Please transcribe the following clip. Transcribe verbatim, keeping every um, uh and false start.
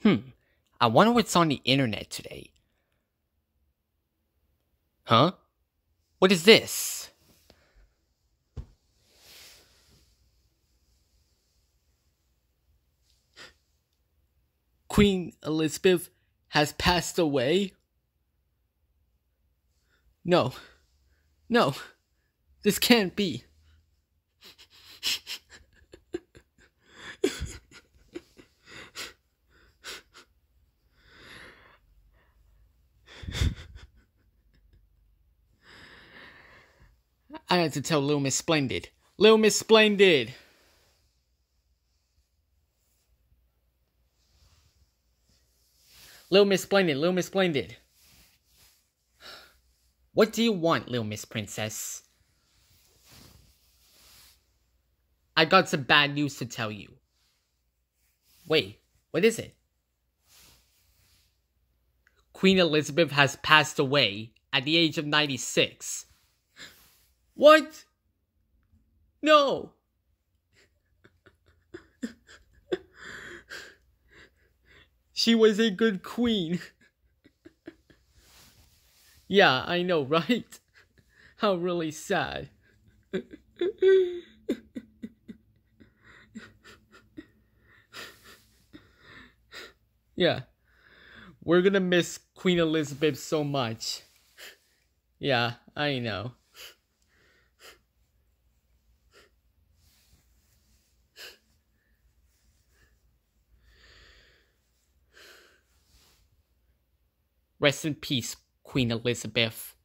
Hmm, I wonder what's on the internet today. Huh? What is this? Queen Elizabeth has passed away? No. No. This can't be. I had to tell Little Miss Splendid. Little Miss Splendid! Little Miss Splendid, Little Miss Splendid. What do you want, Little Miss Princess? I got some bad news to tell you. Wait, what is it? Queen Elizabeth has passed away at the age of ninety-six. What? No! She was a good queen. Yeah, I know, right? How really sad. Yeah. We're gonna miss Queen Elizabeth so much. Yeah, I know. Rest in peace, Queen Elizabeth.